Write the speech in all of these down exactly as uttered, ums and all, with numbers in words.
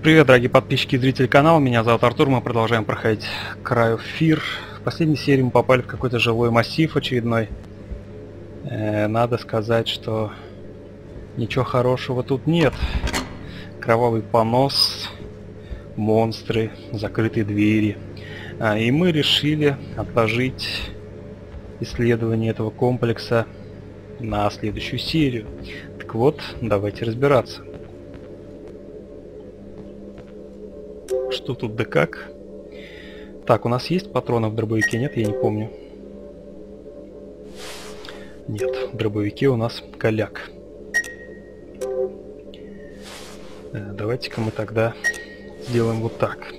Привет, дорогие подписчики и зрители канала, меня зовут Артур, мы продолжаем проходить Cry of Fear. В последней серии мы попали в какой-то жилой массив очередной. Э, надо сказать, что ничего хорошего тут нет. Кровавый понос, монстры, закрытые двери. А, и мы решили отложить исследование этого комплекса на следующую серию. Так вот, давайте разбираться. Что тут да как? Так, у нас есть патроны в дробовике? Нет, я не помню. Нет, в дробовике у нас голяк. Э, давайте-ка мы тогда сделаем вот так.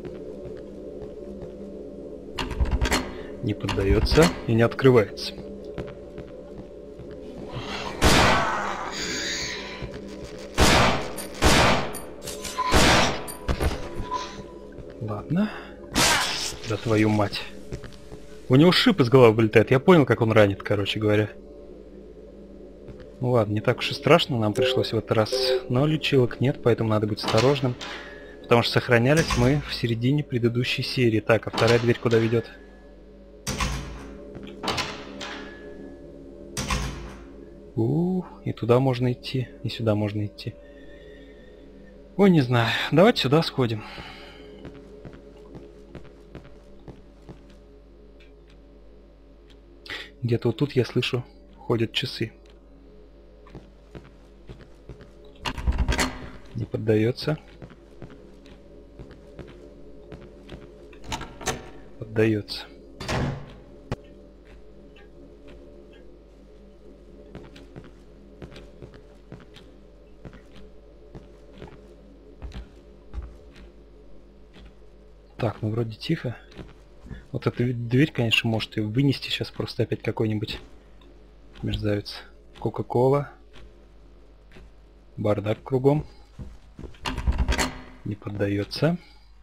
Не поддается и не открывается. Ладно. Да твою мать. У него шип из головы вылетает. Я понял, как он ранит, короче говоря. Ну ладно, не так уж и страшно нам пришлось в этот раз. Но лечилок нет, поэтому надо быть осторожным. Потому что сохранялись мы в середине предыдущей серии. Так, а вторая дверь куда ведет? У, и туда можно идти, и сюда можно идти. Ой, не знаю. Давайте сюда сходим. Где-то вот тут я слышу, ходят часы. Не поддается. Поддается. Так, ну вроде тихо. Вот эта дверь, конечно, может и вынести сейчас просто опять какой-нибудь мерзавец. Кока-кола. Бардак кругом. Не поддается.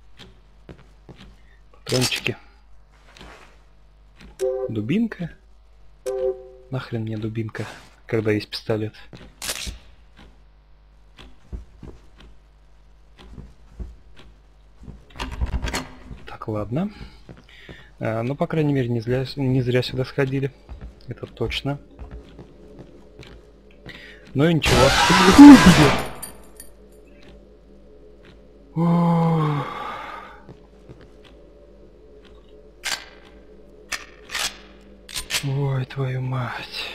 Патрончики. Дубинка. Нахрен мне дубинка, когда есть пистолет. Так, ладно. А, ну, по крайней мере, не зря, не зря сюда сходили. Это точно. Ну и ничего. Ой, твою мать.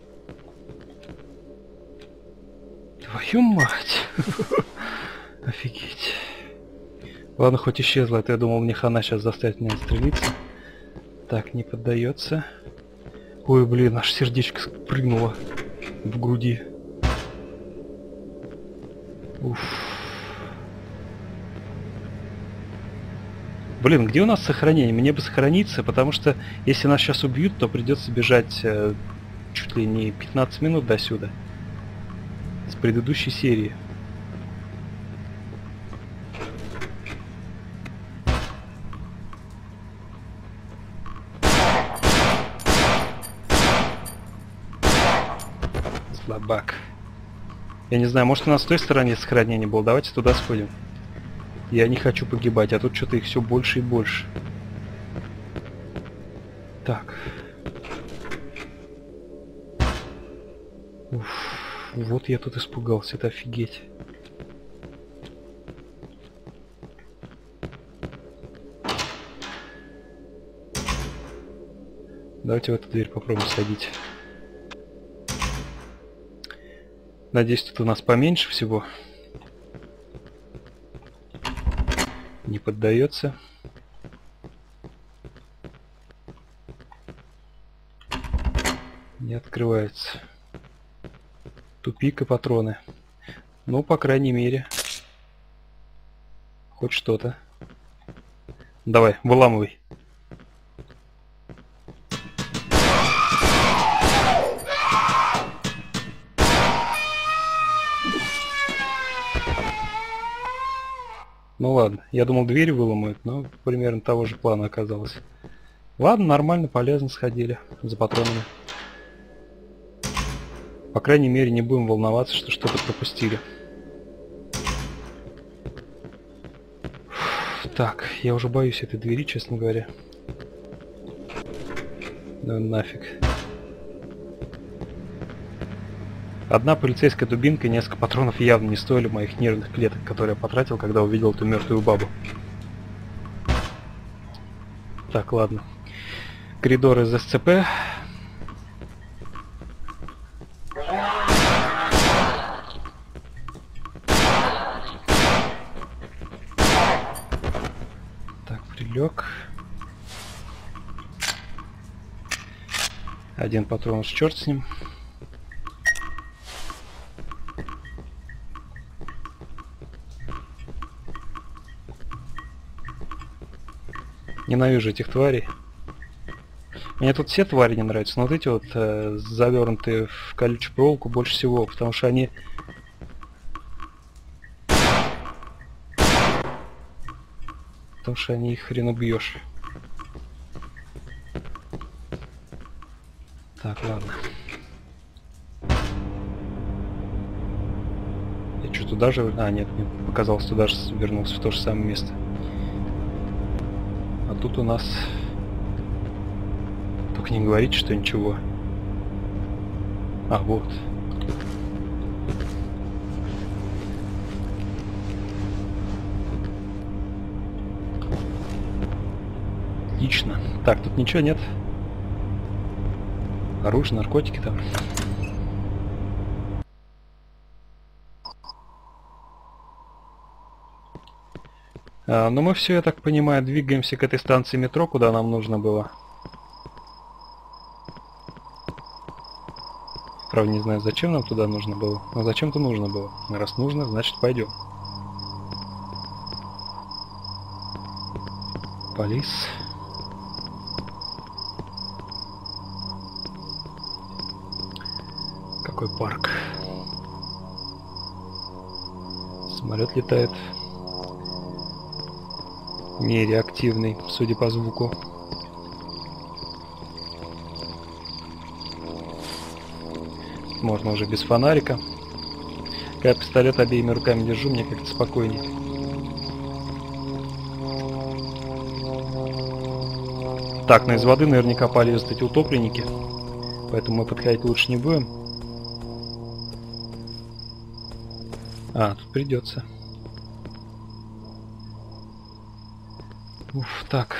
Твою мать. Офигеть. Ладно, хоть исчезла, это я думал, мне хана сейчас заставит меня застрелиться. Так, не поддается. Ой, блин, аж сердечко спрыгнуло в груди. Уф. Блин, где у нас сохранение? Мне бы сохраниться, потому что если нас сейчас убьют, то придется бежать э, чуть ли не пятнадцать минут до сюда. С предыдущей серии. Слабак. Я не знаю, может у нас с той стороны сохранение было. Давайте туда сходим. Я не хочу погибать, а тут что-то их все больше и больше. Так. Уф, вот я тут испугался, это офигеть. Давайте в эту дверь попробуем сходить. Надеюсь, тут у нас поменьше всего. Не поддается. Не открывается. Тупик и патроны. Ну, по крайней мере. Хоть что-то. Давай, выламывай. Ну ладно, я думал дверь выломают, но примерно того же плана оказалось. Ладно, нормально, полезно сходили за патронами. По крайней мере, не будем волноваться, что что-то пропустили. Так, я уже боюсь этой двери, честно говоря. Ну нафиг. Одна полицейская дубинка и несколько патронов явно не стоили моих нервных клеток, которые я потратил, когда увидел эту мертвую бабу. Так, ладно. Коридор из эс цэ пэ. Так, прилег. Один патрон, уж черт с ним. Ненавижу этих тварей. Мне тут все твари не нравятся, но вот эти вот э, завернутые в колючую проволоку больше всего, потому что они... Потому что они их хрен убьешь. Так, ладно. Я что, туда же... А, нет, мне показалось, туда же вернулся в то же самое место. А тут у нас... Только не говорите, что ничего. А, вот. Отлично. Так, тут ничего нет. Оружие, наркотики там. А, ну мы все, я так понимаю, двигаемся к этой станции метро, куда нам нужно было. Правда, не знаю, зачем нам туда нужно было. Но зачем-то нужно было. Раз нужно, значит пойдем. Полис. Какой парк. Самолет летает. Нереактивный, судя по звуку. Можно уже без фонарика. Когда я пистолет обеими руками держу, мне как-то спокойнее. Так, но из воды наверняка полезут эти утопленники. Поэтому мы подходить лучше не будем. А, тут придется. Уф, так.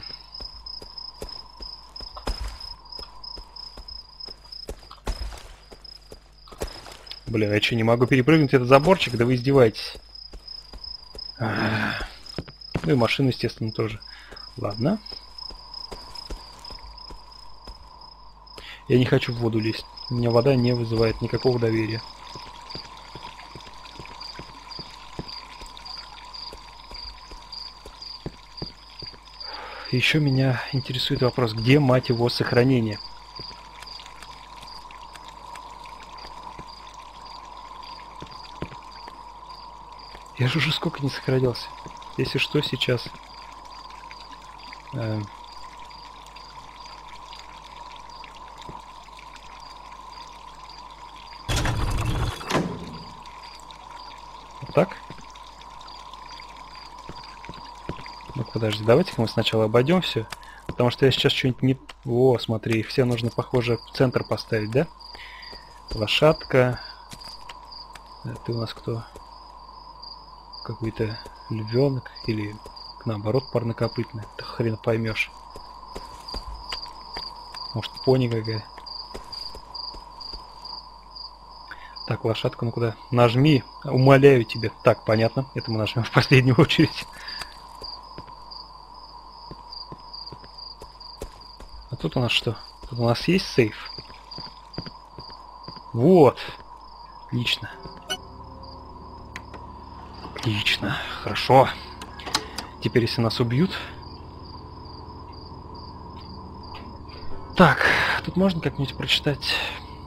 Бля, я что, не могу перепрыгнуть этот заборчик? Да вы издеваетесь. А-а-а. Ну и машину, естественно, тоже. Ладно. Я не хочу в воду лезть. У меня вода не вызывает никакого доверия. Еще меня интересует вопрос, где, мать его, сохранение? Я же уже сколько не сохранился. Если что, сейчас... Э... Вот так? Ну подожди, давайте-ка мы сначала обойдем все. Потому что я сейчас что-нибудь не... О, смотри, их все нужно, похоже, в центр поставить, да? Лошадка. Это у нас кто? Какой-то львенок или наоборот парнокопытный. Ты хрен поймешь. Может, пони какая. Так, лошадка, ну куда? Нажми, умоляю тебя. Так, понятно. Это мы нажмем в последнюю очередь. А тут у нас что? Тут у нас есть сейф. Вот. Отлично. Отлично. Хорошо. Теперь, если нас убьют... Так, тут можно как-нибудь прочитать...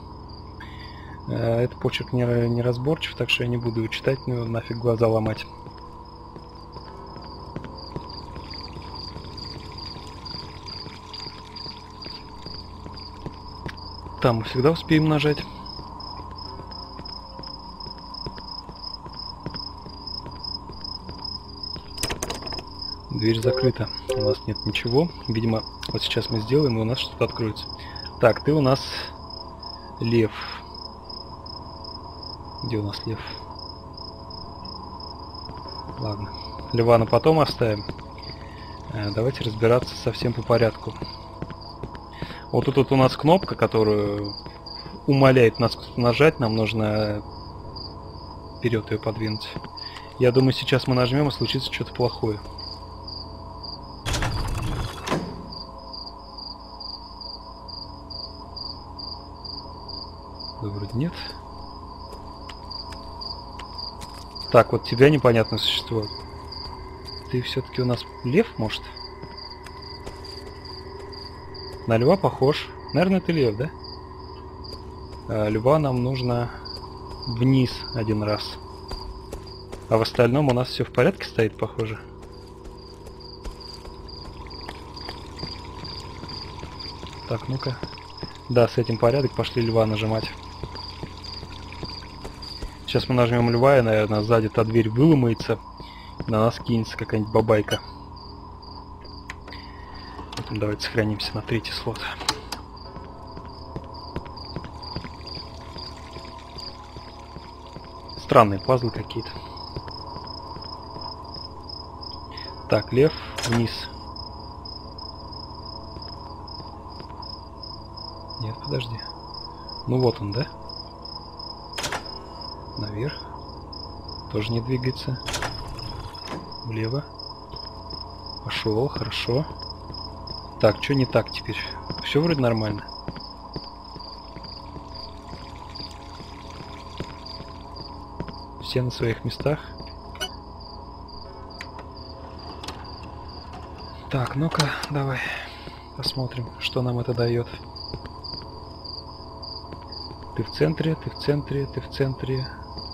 Это почерк не, не разборчив, так что я не буду его читать, ну нафиг глаза ломать. Там мы всегда успеем нажать. Дверь закрыта. У нас нет ничего. Видимо, вот сейчас мы сделаем, и у нас что-то откроется. Так, ты у нас лев. Где у нас лев? Ладно. Льва на потом оставим. Э, давайте разбираться совсем по порядку. Вот тут вот у нас кнопка, которую умоляет нас нажать. Нам нужно вперед ее подвинуть. Я думаю, сейчас мы нажмем, и случится что-то плохое. Да, вроде нет. Так, вот тебя непонятно существует. Ты все-таки у нас лев, может? На льва похож. Наверное, ты лев, да? А льва нам нужно вниз один раз. А в остальном у нас все в порядке стоит, похоже. Так, ну-ка. Да, с этим порядок. Пошли льва нажимать. Сейчас мы нажмем льва, и, наверное, сзади та дверь выломается. На нас кинется какая-нибудь бабайка. Потом давайте сохранимся на третий слот. Странные пазлы какие-то. Так, лев вниз. Нет, подожди. Ну вот он, да? Наверх. Тоже не двигается. Влево. Пошел, хорошо. Так, что не так теперь? Все вроде нормально. Все на своих местах. Так, ну-ка, давай посмотрим, что нам это дает. Ты в центре, ты в центре, ты в центре.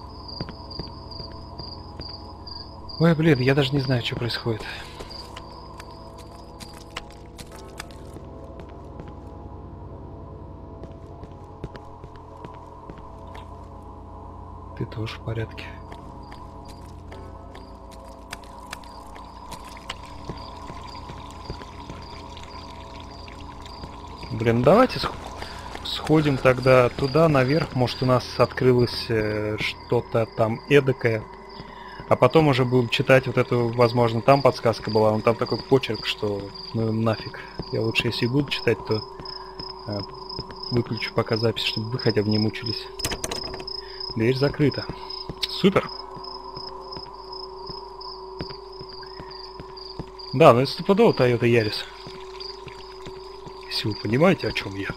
Ой, блин, я даже не знаю, что происходит. Ты тоже в порядке. Блин, давайте сходим тогда туда, наверх. Может, у нас открылось э, что-то там эдакое. А потом уже будем читать вот эту, возможно, там подсказка была, но там такой почерк, что ну нафиг. Я лучше, если и буду читать, то э, выключу пока запись, чтобы вы хотя бы не мучились. Дверь закрыта. Супер! Да, ну это стопудово Toyota Yaris. Если вы понимаете, о чем я.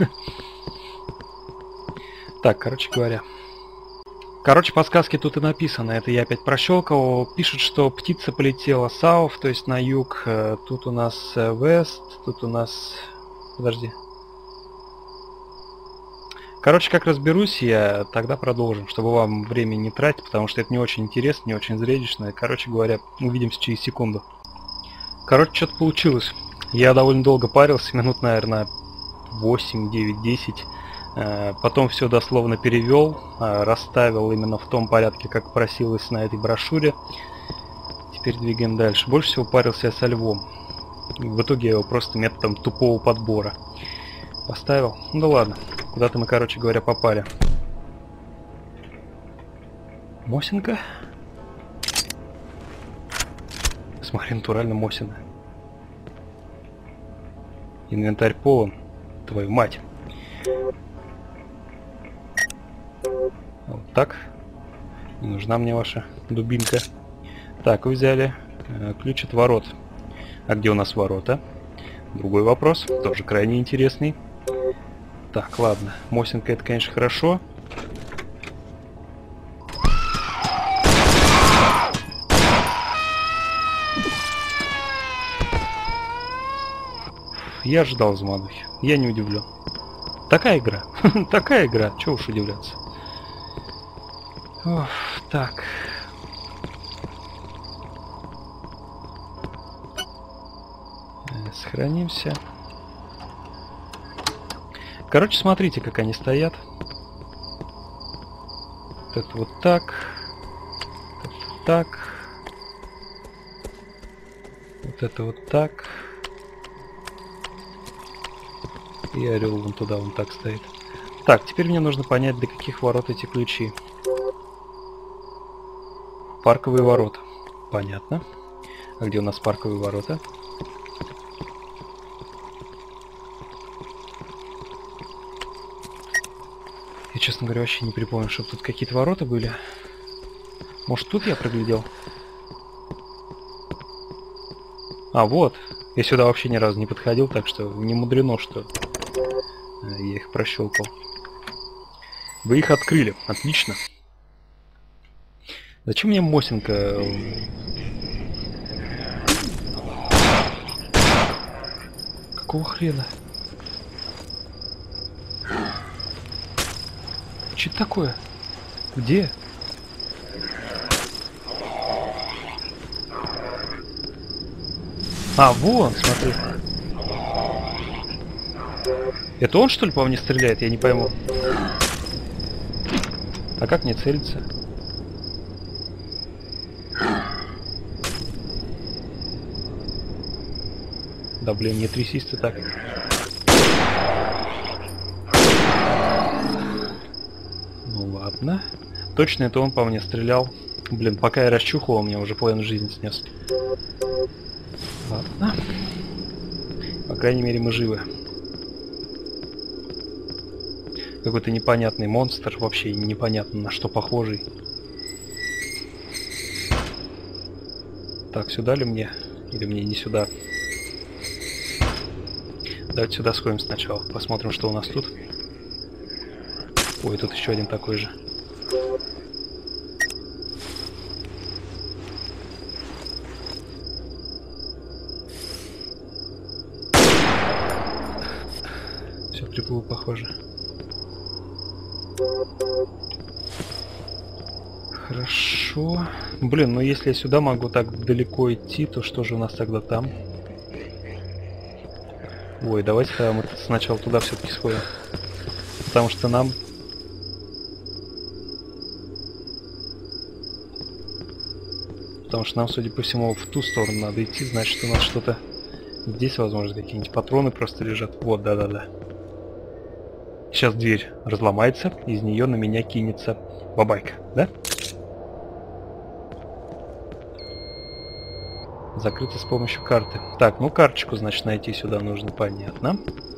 Так, короче говоря. Короче, подсказки тут и написано. Это я опять прощелкал. Пишут, что птица полетела south, то есть на юг. Тут у нас west, тут у нас... Подожди. Короче, как разберусь я, тогда продолжим, чтобы вам время не тратить, потому что это не очень интересно, не очень зрелищно. Короче говоря, увидимся через секунду. Короче, что-то получилось. Я довольно долго парился, минут, наверное, восемь, девять, десять. Потом все дословно перевел, расставил именно в том порядке, как просилось на этой брошюре. Теперь двигаем дальше. Больше всего парился я со львом. В итоге я его просто методом тупого подбора поставил. Ну да ладно, куда-то мы, короче говоря, попали. Мосинка? Смотри, натурально Мосина. Инвентарь полон. Твою мать. Вот так. Не нужна мне ваша дубинка. Так, вы взяли э, ключ от ворот. А где у нас ворота? Другой вопрос, тоже крайне интересный. Так, ладно. Мосинка это, конечно, хорошо. Я ожидал заманухи. Я не удивлен. Такая игра. Такая игра. Чего уж удивляться. Оф, так. Сохранимся. Короче, смотрите, как они стоят. Вот это вот так. Это так. Вот это вот так. И орел вон туда, вон так стоит. Так, теперь мне нужно понять, для каких ворот эти ключи. Парковые ворота. Понятно. А где у нас парковые ворота? Я, честно говоря, вообще не припомню, чтобы тут какие-то ворота были. Может, тут я проглядел? А, вот. Я сюда вообще ни разу не подходил, так что не мудрено, что я их прощелкал. Вы их открыли. Отлично. Зачем мне Мосинка? Какого хрена? Что это такое? Где? А, вон, смотри. Это он, что ли, по мне стреляет? Я не пойму. А как мне целиться? Да, блин, не трясись ты так. Ну ладно. Точно это он по мне стрелял. Блин, пока я расчухал, у меня уже половину жизни снес. Ладно. По крайней мере, мы живы. Какой-то непонятный монстр, вообще непонятно на что похожий. Так, сюда ли мне? Или мне не сюда? Давайте сюда сходим сначала. Посмотрим, что у нас тут. Ой, тут еще один такой же. Все, приплыл, похоже. Хорошо. Блин, ну если я сюда могу так далеко идти, то что же у нас тогда там? Ой, давайте-ка мы сначала туда все-таки сходим. Потому что нам... Потому что нам, судя по всему, в ту сторону надо идти. Значит, у нас что-то... Здесь, возможно, какие-нибудь патроны просто лежат. Вот, да-да-да. Сейчас дверь разломается, из нее на меня кинется бабайка, да? Закрыто с помощью карты. Так, ну карточку, значит, найти сюда нужно, понятно.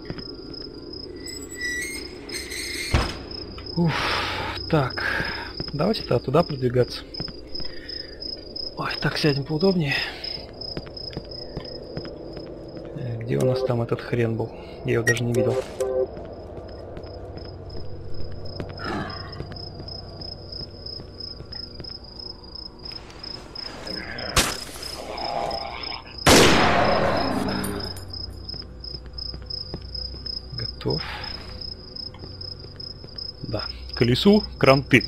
Уф, так, давайте-то туда продвигаться. Ой, так, сядем поудобнее. Где у нас там этот хрен был? Я его даже не видел. Готов. Да, к колесу кранты.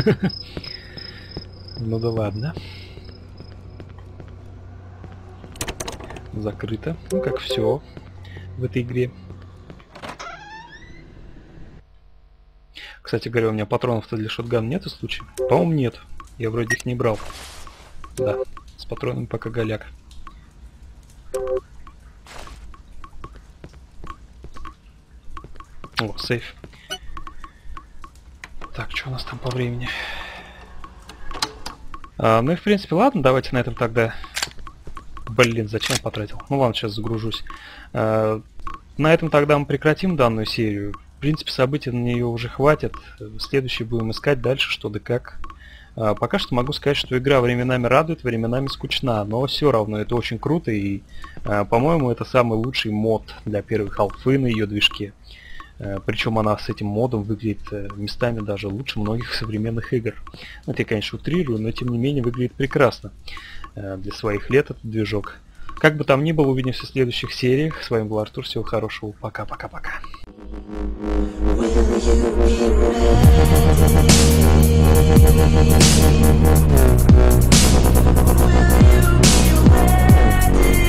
Ну да ладно. Закрыто. Ну как все в этой игре. Кстати говоря, у меня патронов-то для шотгана нету случаем? По-моему, нет. Я вроде их не брал. Да, с патронами пока голяк. О, сейф. Так, что у нас там по времени? А, ну и в принципе, ладно, давайте на этом тогда... Блин, зачем потратил? Ну ладно, сейчас загружусь. А, на этом тогда мы прекратим данную серию. В принципе, событий на нее уже хватит. Следующий будем искать дальше, что да как. А, пока что могу сказать, что игра временами радует, временами скучна. Но все равно это очень круто. И, а, по-моему, это самый лучший мод для первой халфы на ее движке. Причем она с этим модом выглядит местами даже лучше многих современных игр. Это я, конечно, утрирую, но тем не менее выглядит прекрасно для своих лет этот движок. Как бы там ни было, увидимся в следующих сериях. С вами был Артур, всего хорошего, пока-пока-пока. Will you be ready?